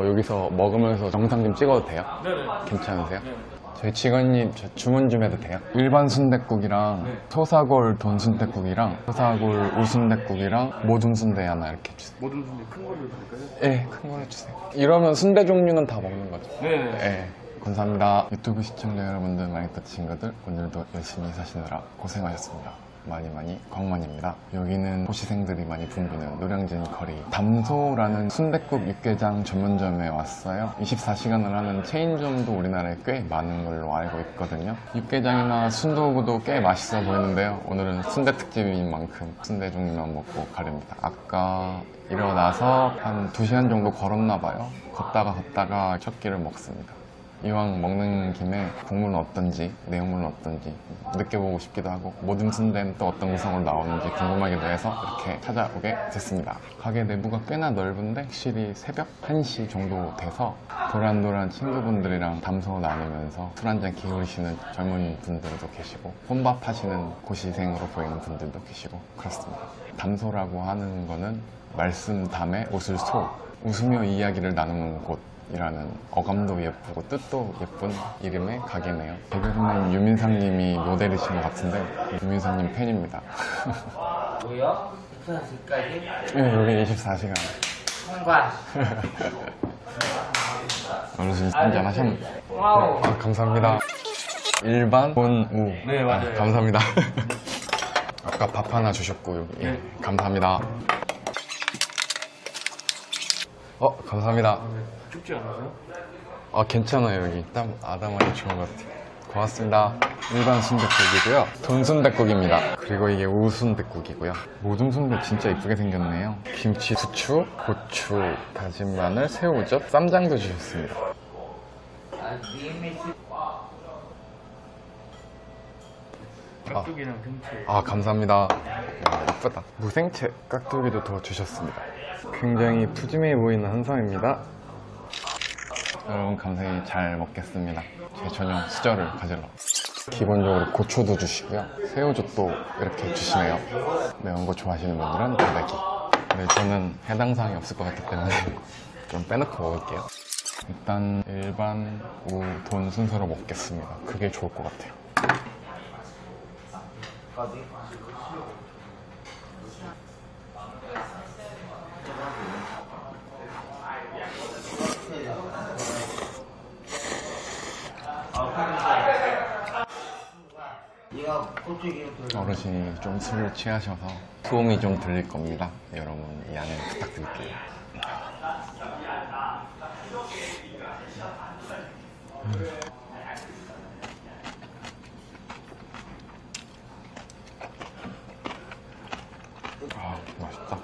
여기서 먹으면서 영상 좀 찍어도 돼요? 네네. 괜찮으세요? 네네. 저희 직원님 저 주문 좀 해도 돼요? 일반 순댓국이랑 네. 소사골 돈순댓국이랑 소사골 우순댓국이랑 모둠 순대 하나 이렇게 해주세요. 모든 순대 큰 걸로 드릴까요? 네, 큰 거 해주세요. 이러면 순대 종류는 다 먹는 거죠? 네네. 네. 감사합니다. 유튜브 시청자 여러분들, 마이터 친구들, 오늘도 열심히 사시느라 고생하셨습니다. 많이 광만입니다. 여기는 고시생들이 많이 붐비는 노량진 거리 담소라는 순댓국 육개장 전문점에 왔어요. 24시간을 하는 체인점도 우리나라에 꽤 많은 걸로 알고 있거든요. 육개장이나 순두부도 꽤 맛있어 보이는데요. 오늘은 순대 특집인 만큼 순대 종류만 먹고 가렵니다. 아까 일어나서 한 2시간 정도 걸었나 봐요. 걷다가 첫 끼를 먹습니다. 이왕 먹는 김에 국물은 어떤지, 내용물은 어떤지 느껴보고 싶기도 하고 모든 순대는 또 어떤 구성으로 나오는지 궁금하기도 해서 이렇게 찾아오게 됐습니다. 가게 내부가 꽤나 넓은데 확실히 새벽 1시 정도 돼서 도란도란 친구분들이랑 담소 나누면서 술 한잔 기울이시는 젊은이 분들도 계시고 혼밥 하시는 고시생으로 보이는 분들도 계시고 그렇습니다. 담소라고 하는 거는 말씀 담에 옷을 소, 웃으며 이야기를 나누는 곳 이라는 어감도 예쁘고 뜻도 예쁜 이름의 가게네요. 대표님 유민상님이 모델이신 것 같은데 유민상님 팬입니다. 뭐요? 24시까지? 네, 여기 24시간. 통과. 어르신 한잔 하셨나요? 와우. 아, 감사합니다. 일반 본우. 네, 맞아요. 아, 감사합니다. 아까 밥 하나 주셨고 여기. 예, 감사합니다. 감사합니다. 춥지 않으세요? 괜찮아요. 여기 땀 아담하게 좋은 것 같아요. 고맙습니다. 일반 순댓국이고요. 돈순댓국입니다. 그리고 이게 우순댓국이고요. 모든 순대 진짜 이쁘게 생겼네요. 김치, 부추, 고추, 다진 마늘, 새우젓, 쌈장도 주셨습니다. 깍두기랑 생채. 감사합니다. 야, 이쁘다. 무생채 깍두기도 더 주셨습니다. 굉장히 푸짐해 보이는 한상입니다. 여러분 감사히 잘 먹겠습니다. 제 저녁 수저를 가지러. 기본적으로 고추도 주시고요. 새우젓도 이렇게 주시네요. 매운 거 좋아하시는 분들은 다대기. 근데 저는 해당 사항이 없을 것 같기 때문에 좀 빼놓고 먹을게요. 일단 일반 돈 순서로 먹겠습니다. 그게 좋을 것 같아요. 어르신이 좀 술을 취하셔서 소음이 좀 들릴 겁니다. 여러분 양해 부탁드릴게요. 맛있다.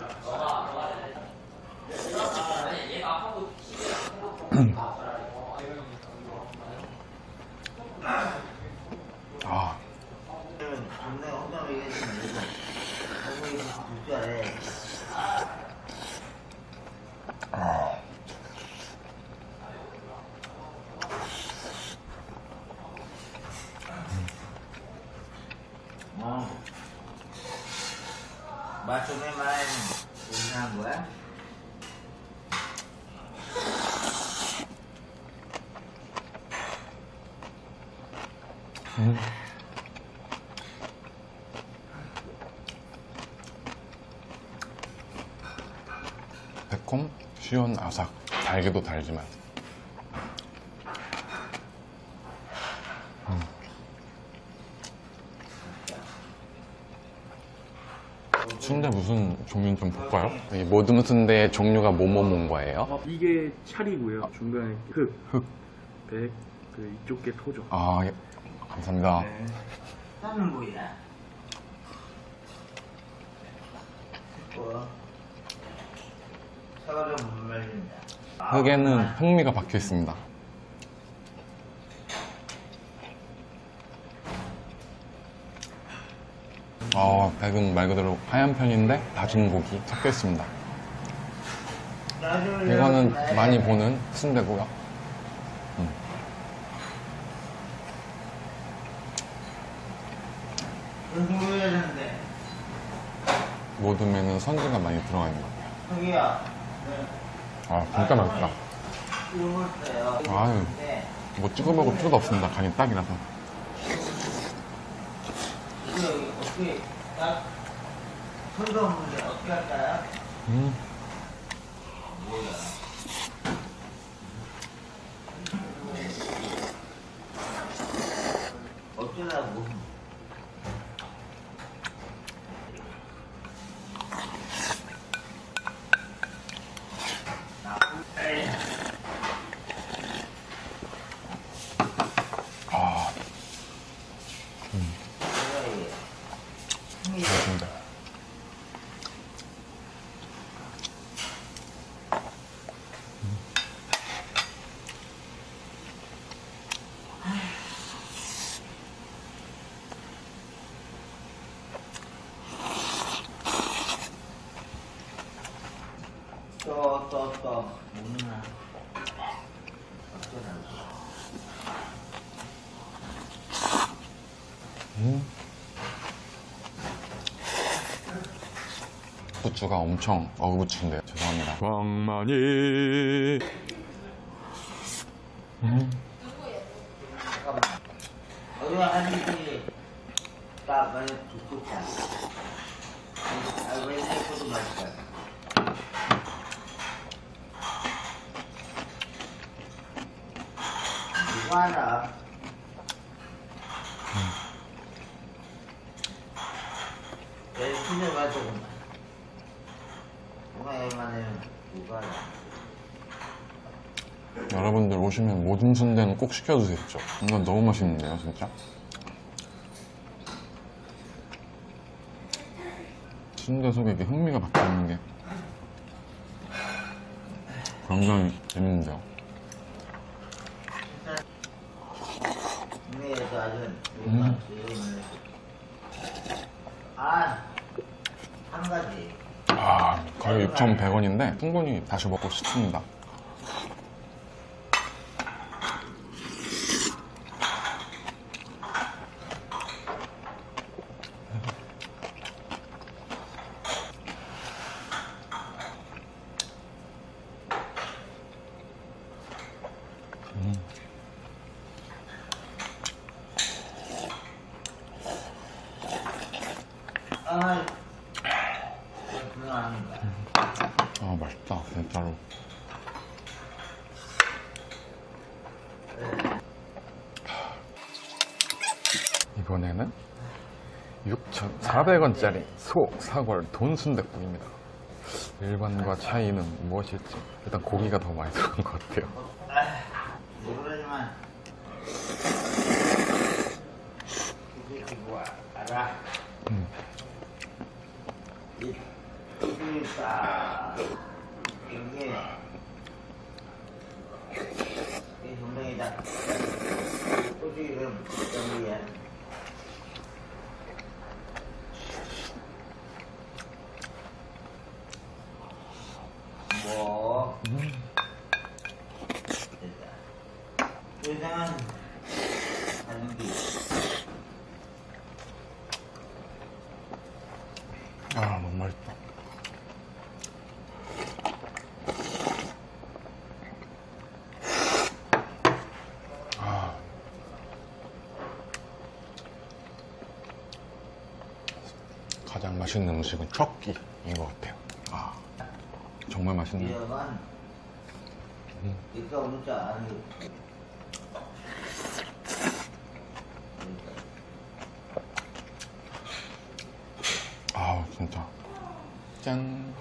맛좀 해봐야 괜찮은 거야? 매콤, 시원, 아삭. 달기도 달지만 순대 무슨 종류는 좀 볼까요? 이 모든 순대의 종류가 뭐뭐뭔 거예요? 이게 찰이고요. 중간에 흙, 백, 이쪽 게 토죠. 예. 감사합니다. 네. 나는 뭐야? 뭐? 사과를 못 말린다. 흙에는 흑미가 박혀 있습니다. 백은 말 그대로 하얀 편인데 다진 고기 섞여 있습니다. 이거는 많이 보는 순대고요. 모둠에는 선지가 많이 들어가 있는 것 같아요. 저기야. 진짜 맛있다. 굶었어요. 아유. 근데 뭐 찍어 먹을 필요도 없습니다. 간이 딱이라서. 이거 어떻게 딱 손도 없는데 어떻게 할까요? 뭐야? 어쩌라고? 아, 좋습니다. 또 먹나? 어쩌라고? 부추가 엄청 어부추인데요. 죄송합니다. 광만이. 잠깐만. 어디 하는지 딱 말해 듣고 자. 아, 왜 내거도 맛있어? 이거 하나. 내 신을 가지고만. 누가 애만하면 누가 알아? 여러분들 오시면 모든 순대는 꼭 시켜드세요. 이건 너무 맛있는데요, 진짜. 순대 속에 이렇게 흥미가 박혀있는 게 굉장히 재밌는데요. 국내에서 아주 아, 한 가지. 아, 거의 6,100원인데 충분히 다시 먹고 싶습니다. 아, 그거 아닌가. 아, 맛있다, 진짜로. 이번에는 6,400원짜리 소, 사골, 돈순댓국입니다. 일반과 차이는 무엇일지. 일단 고기가 더 많이 들어간 것 같아요. 모르지만 이게 그거 알아? 이게 딱 이게 이 분명이다. 꼬지 이름 정리해. 뭐 됐다. 세상은 하는 게 아, 너무 맛있다. 아, 가장 맛있는 음식은 척기인 것 같아요. 아, 정말 맛있네요. 이름은 이거 문자 아니 아, 진짜. 짠.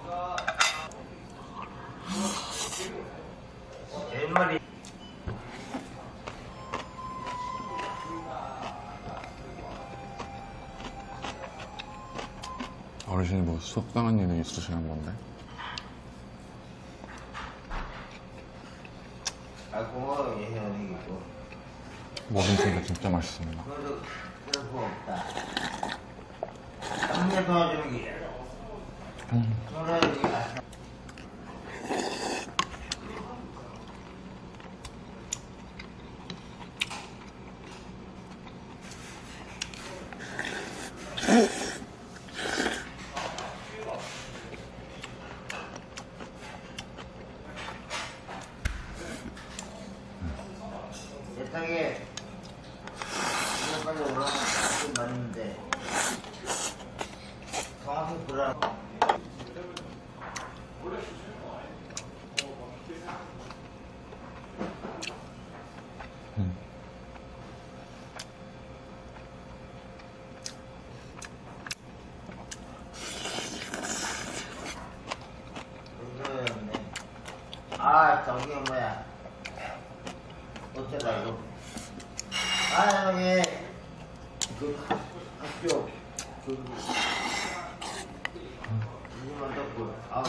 뱃머리 어르신이 뭐 속상한 일이 있으시는 건데? 알고 예현이고 모든 순대 진짜 맛있습니다. 그래도 그럴 거 없다. 남녀 도와주는 게 놀아야지. 그런 그거였네. 아 저기 뭐야 어쩌다 이거 아 여기 그 학교 그 이거만 덮고 아우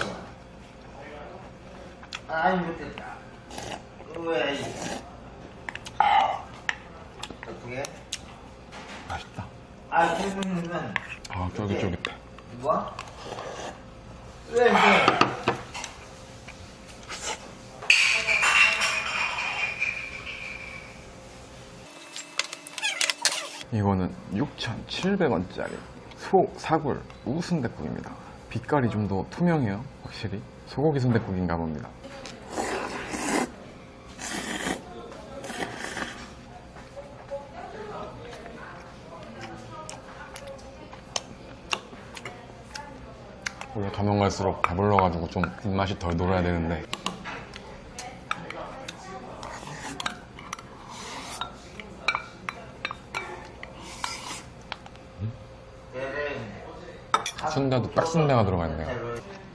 아이 못했다 왜 어떻게 맛있다. 아 최근에는 아, 쫄깃쫄깃해. 뭐? 왜 이게 이거는 6,700원짜리 소 사골 우순댓국입니다. 빛깔이 좀 더 투명해요. 확실히 소고기 순댓국인가 봅니다. 원래 가면 갈수록 배불러가지고 좀 입맛이 덜 돌아야 되는데 순대도 딱 순대가 들어가 있네요.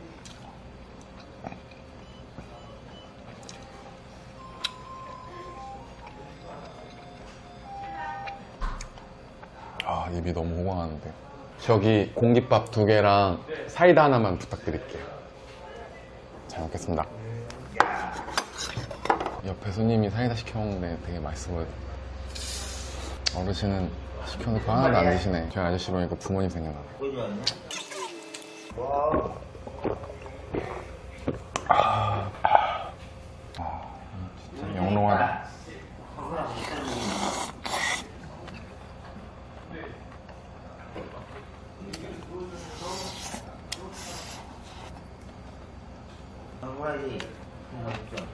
아, 입이 너무 호강하는데. 저기 공깃밥 2개랑 사이다 하나만 부탁드릴게요. 잘 먹겠습니다. 옆에 손님이 사이다 시켜 먹는데 되게 맛있어 보여요. 어르신은 시켜놓고 하나도 안 드시네. 저희 아저씨 보니까 부모님 생각나. 보지 않냐? 와 진짜 영롱하다. 정말이 없죠.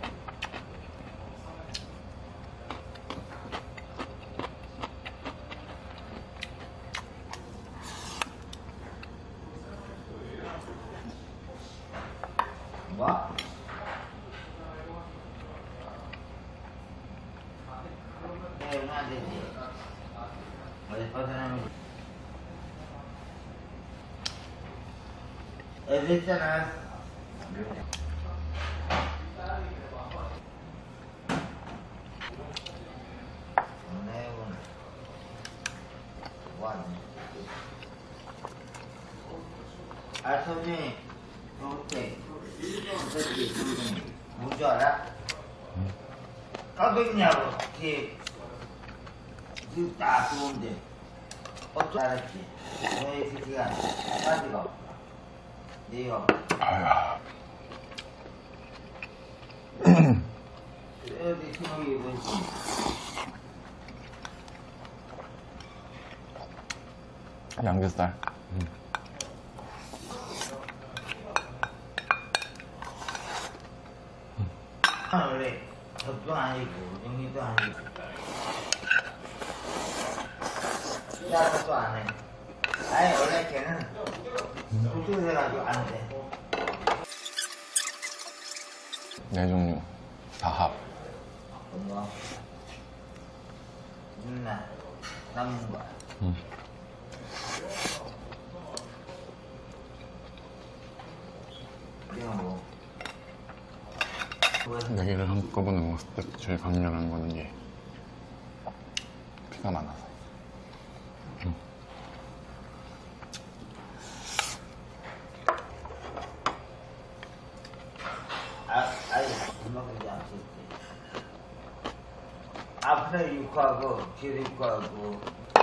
뭐? 네, 얼마 안 되지. 어디 벗어나면 애들 있잖아. 내군 왔네. 아, 선생님, 어때? 뭔줄 알아? 까백냐고, 딱 좋은데. 어쩌 알았지? 너희 새끼가 빠지가 없어. 네가 아야. 어디 생각이 뭐지? 양지살. 원래 젖도 아니고 영리도 아니고 야도 안 해. 아니 원래 걔는 그쪽에서 해가지고 안 돼. 4종류 다 합. 뭐? 있나? 남은 거야. 이거 뭐? 4개를 한꺼번에 먹었을 때 제일 강렬한 거는 얘. 피가 많아서. 아니, 얼마든지 안 썼지. 앞에 육하고, 뒤에 육하고.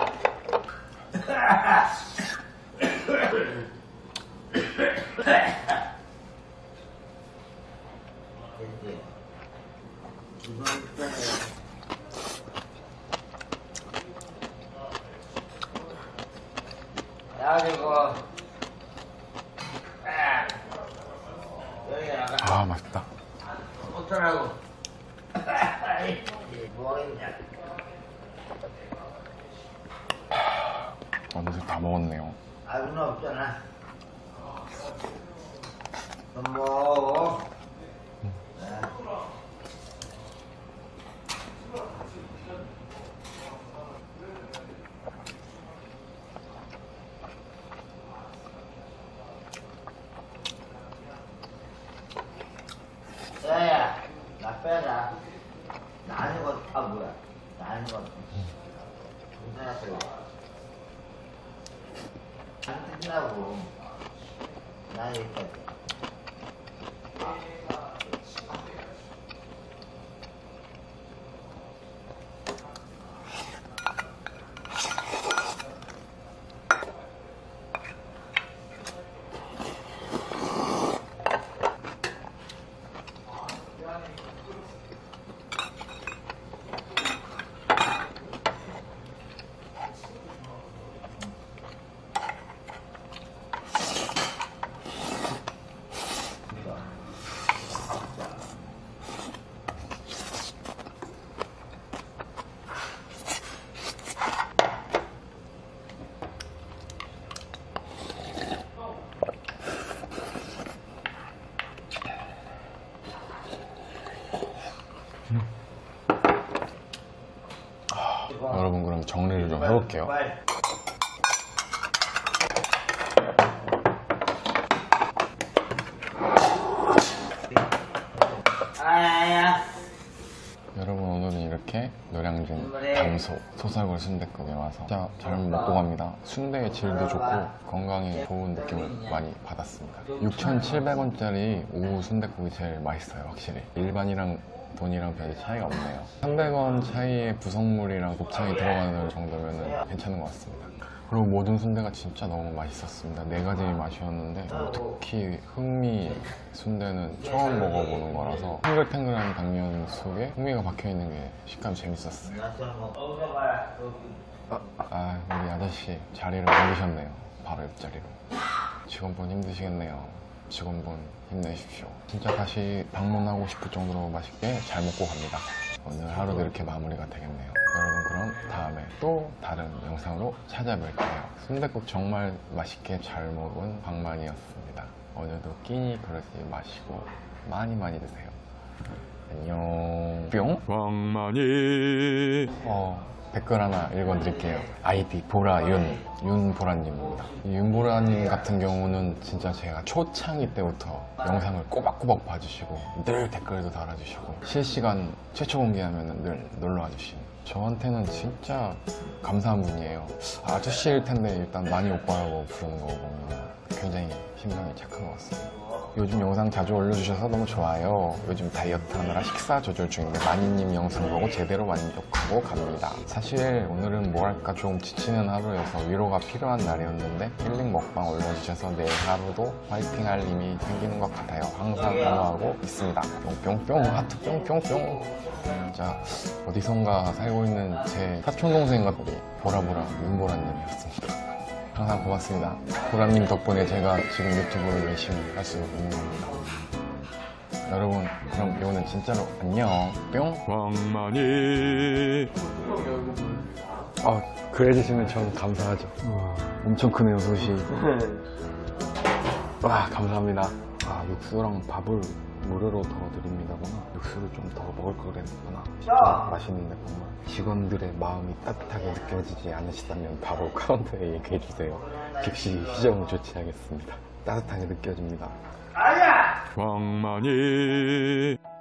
이제, 이번 편에, 그리고, 여기 나가. 아, 맛있다. 어쩌라고. 뭐하겠냐. 어느새 다 먹었네요. 아, 누나 없잖아. 뭐. 야야, 나 빼자. 나 아는 거, 아 뭐야? 나 아는 거. 괜찮았어. 안 끝나고. 나 여기까지. 여러분 그럼 정리를 좀 해볼게요. 아야야. 여러분 오늘은 이렇게 노량진 담소 소설골 순댓국에 와서 진짜 잘 먹고 갑니다. 순대의 질도 좋고 건강에 좋은 느낌을 많이 받았습니다. 6,700원짜리 오후 순댓국이 제일 맛있어요. 확실히 일반이랑 돈이랑 별 차이가 없네요. 300원 차이의 부속물이랑 곱창이 들어가는 정도면 괜찮은 것 같습니다. 그리고 모든 순대가 진짜 너무 맛있었습니다. 4가지 맛이었는데 특히 흑미 순대는 처음 먹어보는 거라서 탱글탱글한 당면 속에 흑미가 박혀있는 게 식감이 재밌었어요. 우리 아저씨 자리를 옮기셨네요. 바로 옆자리로. 직원분 힘드시겠네요. 직원분 힘내십시오. 진짜 다시 방문하고 싶을 정도로 맛있게 잘 먹고 갑니다. 오늘 하루도 이렇게 마무리가 되겠네요. 여러분 그럼 다음에 또 다른 영상으로 찾아뵐게요. 순댓국 정말 맛있게 잘 먹은 광만이었습니다. 오늘도 끼니 그러지 마시고 많이 드세요. 안녕. 뿅. 광만이 댓글 하나 읽어드릴게요. 아이디 윤보라님입니다. 이 윤보라님 같은 경우는 진짜 제가 초창기 때부터 영상을 꼬박꼬박 봐주시고 늘 댓글도 달아주시고 실시간 최초 공개하면 늘 놀러와 주시는, 저한테는 진짜 감사한 분이에요. 아저씨일 텐데 일단 많이 오빠라고 부르는 거 보면 굉장히 심정이 착한 것 같습니다. 요즘 영상 자주 올려주셔서 너무 좋아요. 요즘 다이어트 하느라 식사 조절 중인데 마니님 영상 보고 제대로 만족하고 갑니다. 사실 오늘은 뭐랄까 좀 지치는 하루여서 위로가 필요한 날이었는데 힐링 먹방 올려주셔서 내일 하루도 화이팅 할 힘이 생기는 것 같아요. 항상 응원하고 있습니다. 뿅뿅뿅 하트 뿅뿅뿅. 진짜 어디선가 살고 있는 제 사촌동생 같은 우리 보라보라 윤보라님이었습니다. 항상 고맙습니다. 보라님 덕분에 제가 지금 유튜브를 열심히 할 수 있는 겁니다. 여러분 그럼 이거는 진짜로 안녕. 뿅. 광만이 그래주시면 전 감사하죠. 엄청 크네요 솥이. 와 감사합니다. 육수랑 밥을 무료로 더 드립니다구나. 육수를 좀 더 먹을 걸 그랬구나. 진짜 맛있는데 정말 직원들의 마음이 따뜻하게 느껴지지 않으시다면 바로 카운터에 얘기해주세요. 즉시 시정 조치하겠습니다. 따뜻하게 느껴집니다. 광만이